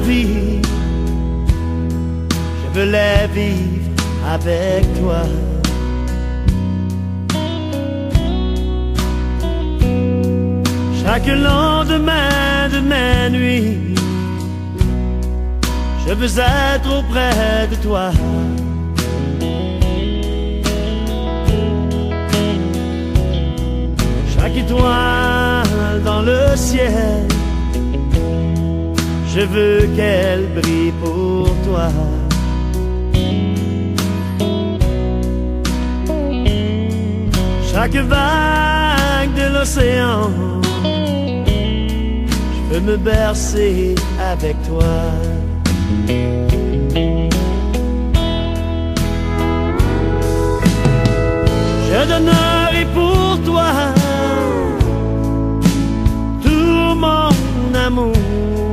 vie, je veux les vivre avec toi. Chaque lendemain de mes nuits, je veux être auprès de toi. Chaque étoile dans le ciel, je veux qu'elle brille pour toi. Chaque vague de l'océan, je veux me bercer avec toi. Je donnerai pour toi tout mon amour.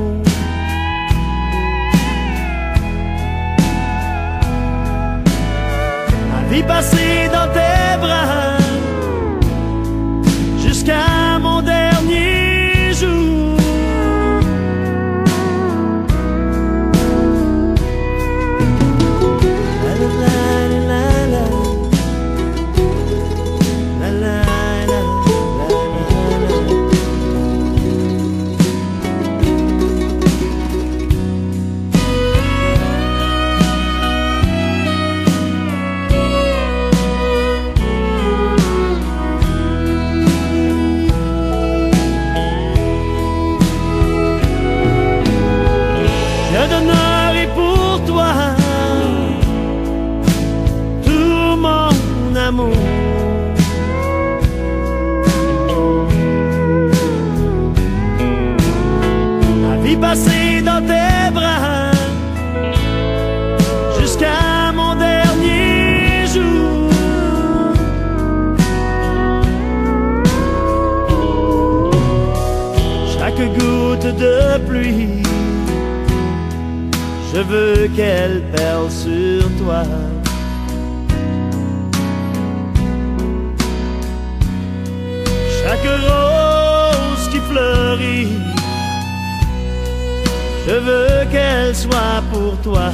Ma vie passée dans tes bras jusqu'à mon dernier jour. Je donnerai pour toi tout mon amour. Ma vie passée dans tes bras jusqu'à mon dernier jour. Chaque goutte de pluie, je veux qu'elle perle sur toi. Chaque rose qui fleurit, je veux qu'elle soit pour toi.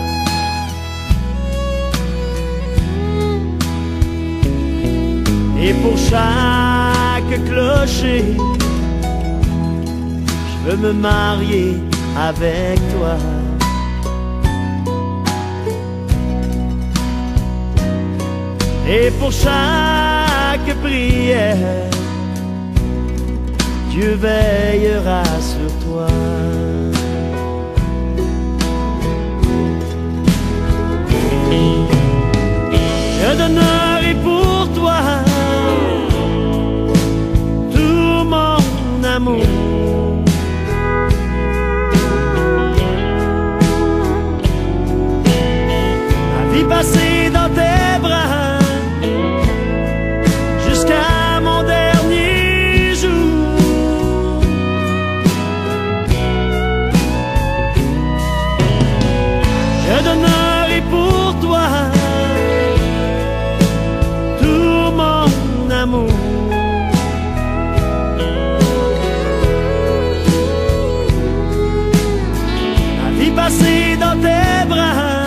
Et pour chaque clocher, je veux me marier avec toi. Et pour chaque prière, Dieu veillera sur toi. Je donnerai pour toi tout mon amour. Ma vie passée dans tes bras jusqu'à mon dernier jour. Je donnerai pour toi tout mon amour. Ma vie passée dans tes bras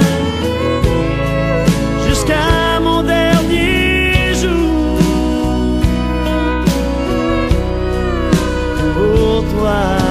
jusqu'à mon dernier jour. Pour toi.